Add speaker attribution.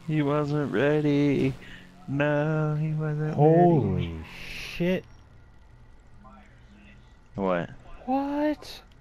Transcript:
Speaker 1: He wasn't ready. No, he wasn't ready.
Speaker 2: Holy shit.
Speaker 1: What?
Speaker 2: What?